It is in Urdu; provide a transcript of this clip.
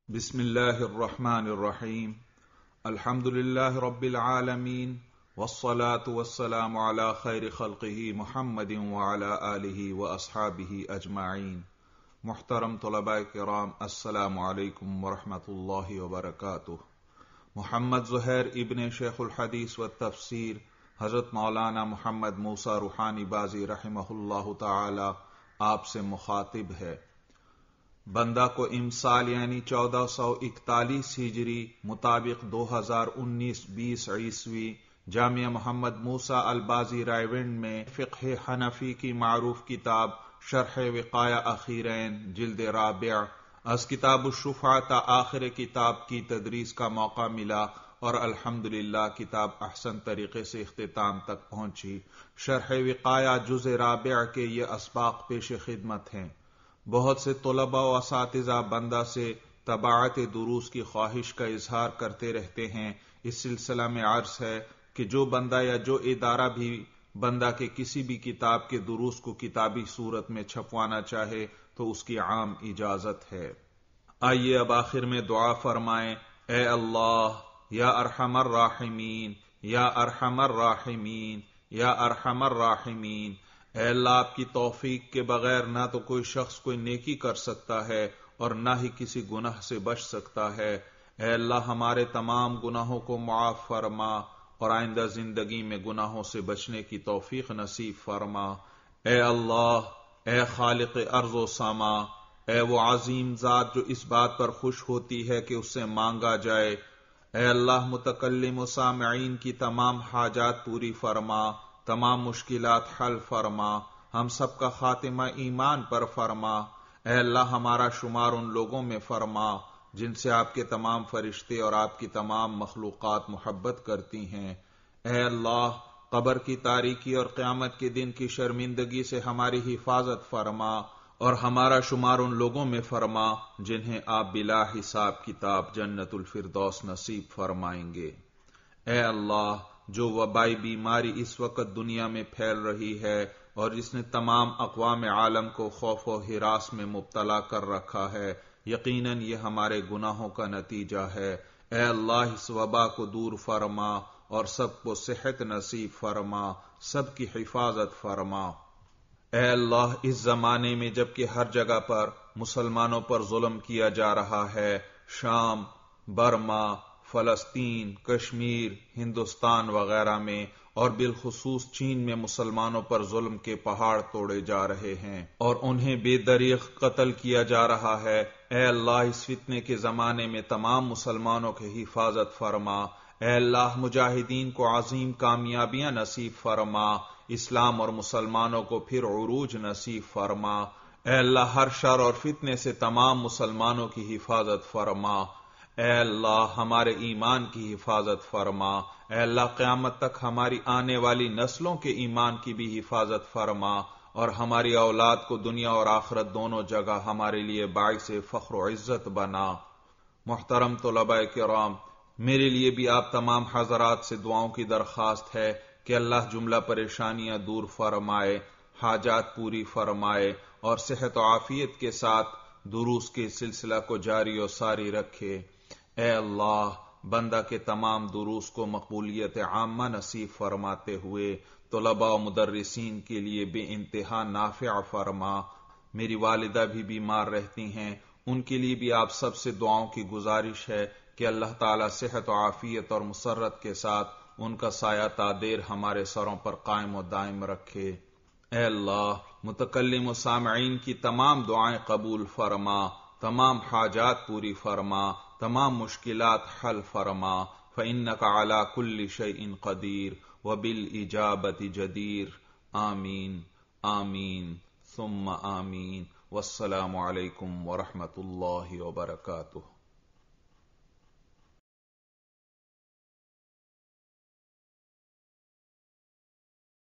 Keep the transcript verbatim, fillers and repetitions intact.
بسم اللہ الرحمن الرحیم الحمد للہ رب العالمین والصلاة والسلام علی خیر خلقہ محمد وعلی آلہ واصحابہ اجمعین۔ محترم طلباء کرام، السلام علیکم ورحمۃ اللہ وبرکاتہ۔ محمد زہیر ابن شیخ الحدیث والتفسیر حضرت مولانا محمد موسیٰ روحانی بازی رحمہ اللہ تعالی آپ سے مخاطب ہے۔ بندہ کو امسال یعنی چودہ سو اکتالیس ہجری مطابق دو ہزار انیس بیس عیسوی جامعہ محمد موسیٰ البازی رائیونڈ میں فقہ حنفی کی معروف کتاب شرح وقایہ اخیرین جلد رابع از کتاب الشفعہ تا آخر کتاب کی تدریس کا موقع ملا اور الحمدللہ کتاب احسن طریقے سے اختتام تک پہنچی۔ شرح وقایہ جز رابع کے یہ اسباق پیش خدمت ہیں۔ بہت سے طلباء و اساتذہ بندہ سے تباعت دروس کی خواہش کا اظہار کرتے رہتے ہیں۔ اس سلسلہ میں عرض ہے کہ جو بندہ یا جو ادارہ بھی بندہ کے کسی بھی کتاب کے دروس کو کتابی صورت میں چھپوانا چاہے تو اس کی عام اجازت ہے۔ آئیے اب آخر میں دعا فرمائیں۔ اے اللہ یا ارحم الراحمین یا ارحم الراحمین یا ارحم الراحمین، اے اللہ آپ کی توفیق کے بغیر نہ تو کوئی شخص کوئی نیکی کر سکتا ہے اور نہ ہی کسی گناہ سے بچ سکتا ہے۔ اے اللہ ہمارے تمام گناہوں کو معاف فرما اور آئندہ زندگی میں گناہوں سے بچنے کی توفیق نصیب فرما۔ اے اللہ، اے خالق ارض و سما، اے وہ عظیم ذات جو اس بات پر خوش ہوتی ہے کہ اس سے مانگا جائے، اے اللہ متکلم و سامعین کی تمام حاجات پوری فرما، تمام مشکلات حل فرما، ہم سب کا خاتمہ ایمان پر فرما۔ اے اللہ ہمارا شمار ان لوگوں میں فرما جن سے آپ کے تمام فرشتے اور آپ کی تمام مخلوقات محبت کرتی ہیں۔ اے اللہ قبر کی تاریکی اور قیامت کے دن کی شرمندگی سے ہماری حفاظت فرما اور ہمارا شمار ان لوگوں میں فرما جنہیں آپ بلا حساب کتاب جنت الفردوس نصیب فرمائیں گے۔ اے اللہ جو وبائی بیماری اس وقت دنیا میں پھیل رہی ہے اور جس نے تمام اقوام عالم کو خوف و ہراس میں مبتلا کر رکھا ہے، یقیناً یہ ہمارے گناہوں کا نتیجہ ہے۔ اے اللہ اس وبا کو دور فرما اور سب کو صحت نصیب فرما، سب کی حفاظت فرما۔ اے اللہ اس زمانے میں جبکہ ہر جگہ پر مسلمانوں پر ظلم کیا جا رہا ہے، شام، برما، فلسطین، کشمیر، ہندوستان وغیرہ میں اور بالخصوص چین میں مسلمانوں پر ظلم کے پہاڑ توڑے جا رہے ہیں اور انہیں بے دریغ قتل کیا جا رہا ہے۔ اے اللہ اس فتنے کے زمانے میں تمام مسلمانوں کی حفاظت فرما۔ اے اللہ مجاہدین کو عظیم کامیابیاں نصیب فرما، اسلام اور مسلمانوں کو پھر عروج نصیب فرما۔ اے اللہ ہر شر اور فتنے سے تمام مسلمانوں کی حفاظت فرما۔ اے اللہ ہمارے ایمان کی حفاظت فرما۔ اے اللہ قیامت تک ہماری آنے والی نسلوں کے ایمان کی بھی حفاظت فرما اور ہماری اولاد کو دنیا اور آخرت دونوں جگہ ہمارے لیے باعث فخر و عزت بنا۔ محترم طلباء کرام، میرے لیے بھی آپ تمام حضرات سے دعاؤں کی درخواست ہے کہ اللہ جملہ پریشانیاں دور فرمائے، حاجات پوری فرمائے اور صحت و عافیت کے ساتھ دروس کے سلسلہ کو جاری و ساری رکھے۔ اے اللہ بندہ کے تمام دروس کو مقبولیت عامہ نصیب فرماتے ہوئے طلباء و مدرسین کے لیے بے انتہا نافع فرما۔ میری والدہ بھی بیمار رہتی ہیں، ان کے لیے بھی آپ سب سے دعاؤں کی گزارش ہے کہ اللہ تعالی صحت و عافیت اور مسرت کے ساتھ ان کا سایہ تا دیر ہمارے سروں پر قائم و دائم رکھے۔ اے اللہ متکلم و سامعین کی تمام دعائیں قبول فرما، تمام حاجات پوری فرما، تمام مشکلات حل فرما، فإنک علی کل شیء قدیر وبالإجابۃ جدیر۔ آمین آمین ثم آمین۔ والسلام علیکم ورحمۃ اللہ وبرکاتہ۔